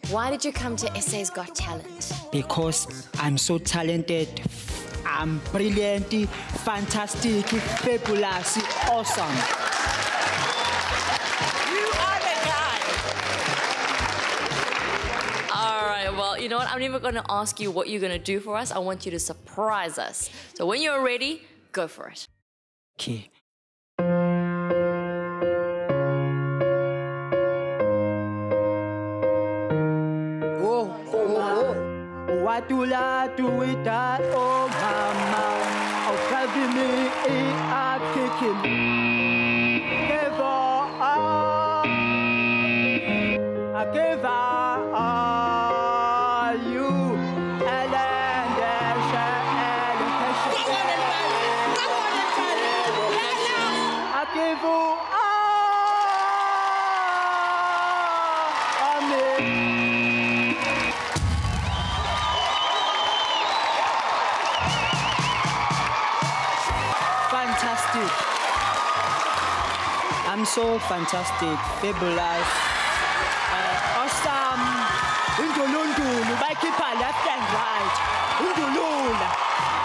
Why did you come to SA's Got Talent? Because I'm so talented, I'm brilliant, fantastic, fabulous, awesome. You are the guy. All right, well, you know what? I'm never going to ask you what you're going to do for us. I want you to surprise us. So when you're ready, go for it. Okay. What do I do with that? Oh, mama, I'll carry me a kicking. Give up, I give up you, and then there's I give you fantastic. I'm so fantastic, fabulous, awesome. Undulundu, you keep left and right. Undulula.